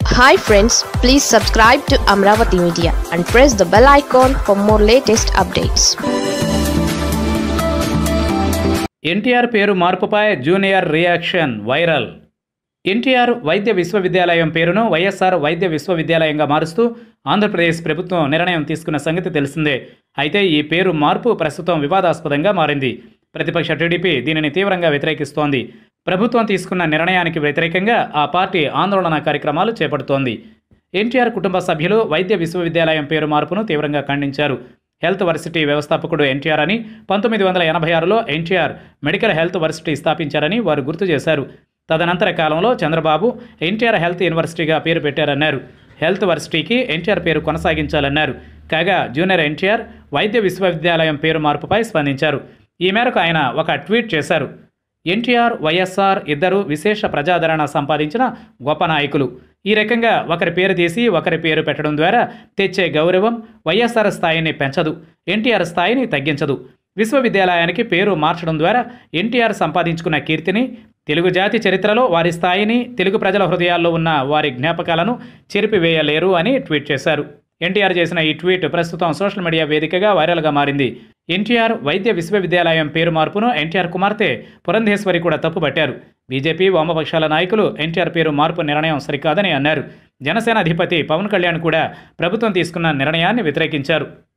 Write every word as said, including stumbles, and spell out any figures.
Hi friends, please subscribe to Amaravathi Media and press the bell icon for more latest updates. N T R పేరు మార్పుపై junior reaction viral. N T R వైద్య విశ్వవిద్యాలయం పేరును why S are వైద్య విశ్వవిద్యాలయంగా మారుస్తూ ఆంధ్రప్రదేశ్ ప్రభుత్వం నిర్ణయం తీసుకున్న సంగతి తెలిసిందే. అయితే ఈ పేరు మార్పు ప్రస్తుతం వివాదాస్పదంగా మారింది. ప్రతిపక్ష టీడీపీ దీనిని తీవ్రంగా వ్యతిరేకిస్తోంది. ప్రభుత్వం తీసుకున్న నిర్ణయానికి వ్యతిరేకంగా ఆ పార్టీ ఆందోళన కార్యక్రమాలు చేపడుతోంది. ఎన్ టీ ఆర్ కుటుంబ సభ్యులు వైద్య విశ్వవిద్యాలయం పేరు మార్పును తీవ్రంగా ఖండించారు. హెల్త్ వర్సిటీ వ్యవస్థాపకుడు ఎన్ టీ ఆర్ అని, పంతొమ్మిది వందల ఎనభై ఆరులో N T R medical health varsity స్థాపించారని వారు గుర్తు చేశారు. తదనంతర కాలంలో Chandrababu N T R health యూనివర్సిటీగా పేరు పెట్టారన్నారు. హెల్త్ వర్సిటీకి ఎన్ టీ ఆర్ పేరు కొనసాగించాలన్నారు. కాగా జూనియర్ ఎన్ టీ ఆర్ వైద్య విశ్వవిద్యాలయం పేరు మార్పుపై స్పందించారు. ఈ మేరకు ఆయన ఒక ట్వీట్ చేశారు. N T R, Y S R ఇద్దరు విశేష ప్రజాదరణ సంపాదించిన గొప్ప నాయకులు. ఈ రకంగా ఒకరి పేరు తీసి ఒకరి పేరు పెట్టడం ద్వారా తెచ్చే గౌరవం వై ఎస్ ఆర్ స్థాయిని పెంచదు, ఎన్ టీ ఆర్ స్థాయిని తగ్గించదు. విశ్వవిద్యాలయానికి పేరు మార్చడం ద్వారా ఎన్ టీ ఆర్ సంపాదించుకున్న కీర్తిని, తెలుగు జాతి చరిత్రలో వారి స్థాయిని, తెలుగు ప్రజల హృదయాల్లో ఉన్న వారి జ్ఞాపకాలను చెరిపివేయలేరు అని ట్వీట్ చేశారు. ఎన్ టీ ఆర్ చేసిన ఈ ట్వీట్ ప్రస్తుతం సోషల్ మీడియా వేదికగా వైరల్గా మారింది. ఎన్ టీ ఆర్ వైద్య విశ్వవిద్యాలయం పేరు మార్పును ఎన్ టీ ఆర్ కుమార్తె పురంధేశ్వరి కూడా తప్పుపట్టారు. బీజేపీ, వామపక్షాల నాయకులు ఎన్ టీ ఆర్ పేరు మార్పు నిర్ణయం సరికాదని అన్నారు. జనసేన అధిపతి పవన్ కళ్యాణ్ కూడా ప్రభుత్వం తీసుకున్న నిర్ణయాన్ని వ్యతిరేకించారు.